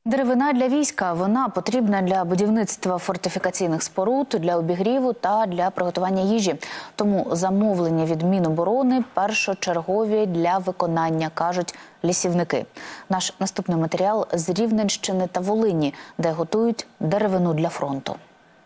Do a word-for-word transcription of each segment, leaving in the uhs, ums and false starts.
Деревина для війська. Вона потрібна для будівництва фортифікаційних споруд, для обігріву та для приготування їжі. Тому замовлення від Міноборони першочергові для виконання, кажуть лісівники. Наш наступний матеріал з Рівненщини та Волині, де готують деревину для фронту.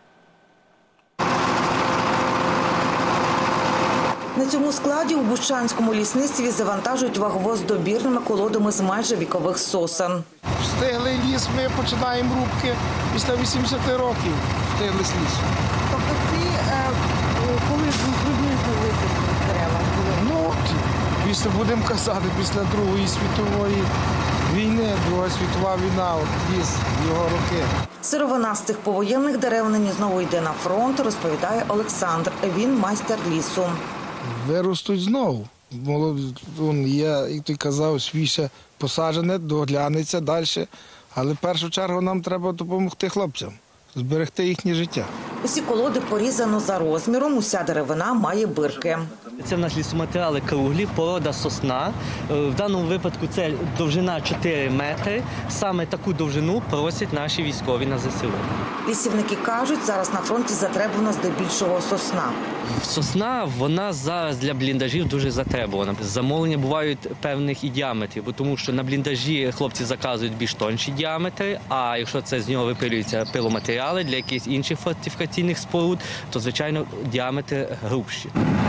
На цьому складі у Бущанському лісництві завантажують ваговоз з добірними колодами з майже вікових сосен. Встигли ліс, ми починаємо рубки після вісімдесяти років. Встигли з лісу. Тобто ці, коли приблизно висадили дерева? Ну, після, будемо казати, після Другої світової війни, Друга світова війна, от ліс, його роки. Сировина з цих повоєнних дерев нині знову йде на фронт, розповідає Олександр. Він майстер лісу. Виростуть знову. Я, як ти казав, свіже посаджене, доглянеться далі. Але в першу чергу нам треба допомогти хлопцям, зберегти їхнє життя. Усі колоди порізано за розміром, уся деревина має бирки. Це в нас лісоматеріали круглі, порода сосна. В даному випадку це довжина чотири метри. Саме таку довжину просять наші військові на зе се у. Лісівники кажуть, зараз на фронті затребувана здебільшого сосна. Сосна, вона зараз для бліндажів дуже затребувана. Замовлення бувають певних і діаметрів, бо тому що на бліндажі хлопці заказують більш тонші діаметри, а якщо це з нього випилюються пиломатеріали для якихось інших фортифікаційних споруд, то, звичайно, діаметри грубші.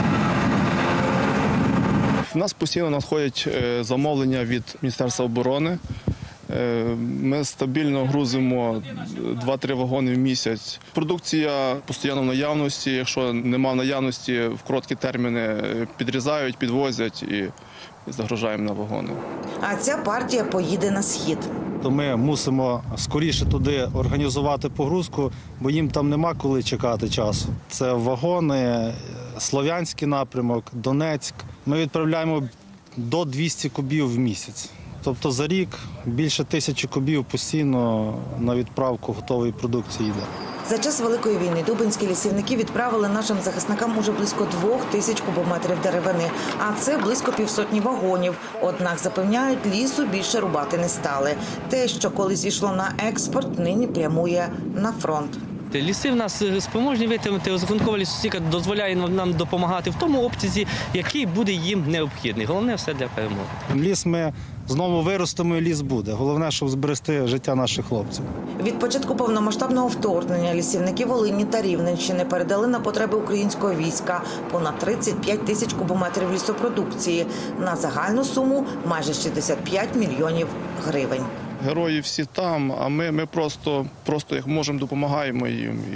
У нас постійно надходять замовлення від Міністерства оборони. Ми стабільно грузимо два-три вагони в місяць. Продукція постійно в наявності. Якщо немає наявності, в короткі терміни підрізають, підвозять і загружаємо на вагони. А ця партія поїде на схід. То ми мусимо скоріше туди організувати погрузку, бо їм там нема коли чекати часу. Це вагони, Слов'янський напрямок, Донецьк. Ми відправляємо до двохсот кубів в місяць. Тобто за рік більше тисячі кубів постійно на відправку готової продукції йде. За час Великої війни дубинські лісівники відправили нашим захисникам уже близько двох тисяч кубометрів деревини, а це близько півсотні вагонів. Однак, запевняють, лісу більше рубати не стали. Те, що колись йшло на експорт, нині прямує на фронт. Ліси в нас спроможні витримати, розрахункова лісосіка дозволяє нам допомагати в тому обсязі, який буде їм необхідний. Головне – все для перемоги. Ліс ми знову виростимо і ліс буде. Головне, щоб зберегти життя наших хлопців. Від початку повномасштабного вторгнення лісівники Волині та Рівненщини передали на потреби українського війська понад тридцять п'ять тисяч кубометрів лісопродукції на загальну суму майже шістдесят п'ять мільйонів гривень. Герої всі там, а ми, ми просто, просто як можемо, допомагаємо їм. І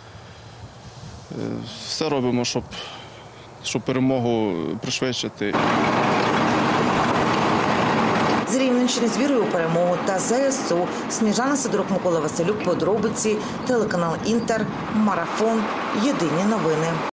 все робимо, щоб, щоб перемогу пришвидшити. З Рівненщини з вірою у перемогу та зе ес у. Сніжана Сидорук, Микола Василюк, подробиці, телеканал Інтер, Марафон, Єдині новини.